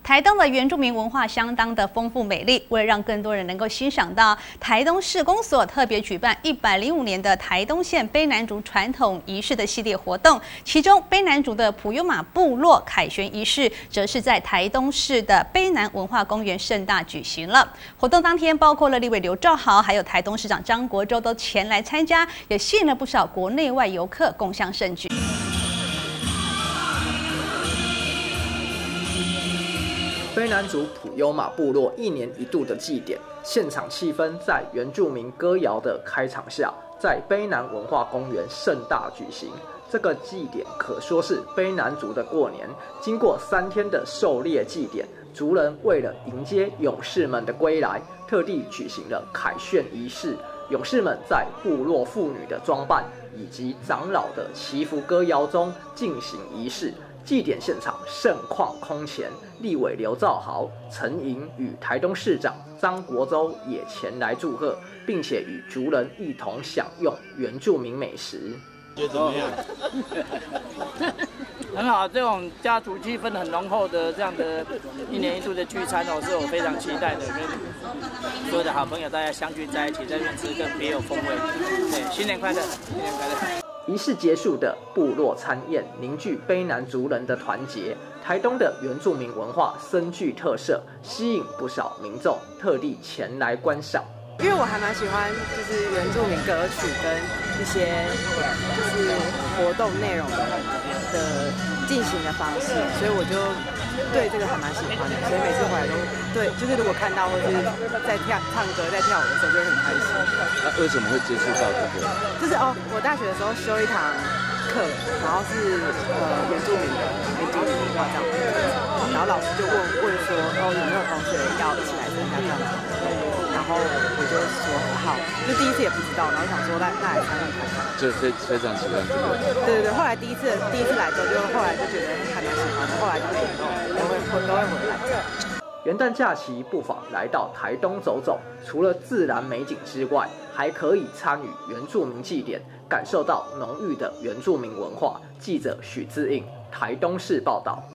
台东的原住民文化相当的丰富美丽，为了让更多人能够欣赏到，台东市公所特别举办105年的台东县卑南族传统仪式的系列活动，其中卑南族的普悠玛部落凯旋仪式，则是在台东市的卑南文化公园盛大举行了。活动当天，包括了立委刘兆豪，还有台东市长张国洲都前来参加，也吸引了不少国内外游客共襄盛举。 卑南族普悠玛部落1年1度的祭典，现场气氛在原住民歌谣的开场下，在卑南文化公园盛大举行。这个祭典可说是卑南族的过年。经过3天的狩猎祭典，族人为了迎接勇士们的归来，特地举行了凯旋仪式。勇士们在部落妇女的装扮以及长老的祈福歌谣中进行仪式。 祭典现场盛况空前，立委刘兆豪、陈莹与台东市长张国洲也前来祝贺，并且与族人一同享用原住民美食。 觉得怎么样？很好，这种家族气氛很浓厚的这样的1年1度的聚餐哦，是我非常期待的，跟所有的好朋友大家相聚在一起，在这边吃更别有风味。对，新年快乐，新年快乐！ 仪式结束的部落餐宴，凝聚卑南族人的团结。台东的原住民文化深具特色，吸引不少民众特地前来观赏。 因为我还蛮喜欢就是原住民歌曲跟一些就是活动内容的进行的方式，所以我就对这个还蛮喜欢的。所以每次回来都对，就是如果看到或是在唱歌在跳舞的时候，就会很开心。 那为什么会接触到这个？ 就是我大学的时候修一堂课，然后是原住民文化这样子，然后老师就问说有没有同学要一起来参加这样子，然后我就说好，就第一次也不知道，然后想说那来参加看看， 就非常喜欢这个。 对，后来第一次来之后，后来就觉得还蛮喜欢的，后来就都会回来。 元旦假期不妨来到台东走走，除了自然美景之外，还可以参与原住民祭典，感受到浓郁的原住民文化。记者许志印，台东市报道。